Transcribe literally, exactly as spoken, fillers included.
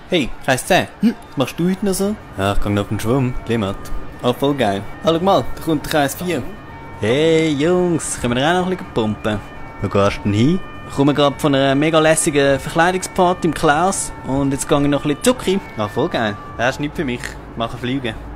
Hey, Kreis zehn. Hm, was machst du heute noch so? Ja, ich geh noch auf den Schwumm. Klimat. Ah, voll geil. Ah, schau mal, da kommt der Kreis vier. Hey, Jungs, können wir auch noch ein bisschen pumpen? Wo gehst du denn hin? Ich komme gerade von einer mega lässigen Verkleidungsparty im Klaus und jetzt gehe ich noch ein bisschen Zucki. Ah, voll geil. Das ist nichts für mich. Machen fliegen.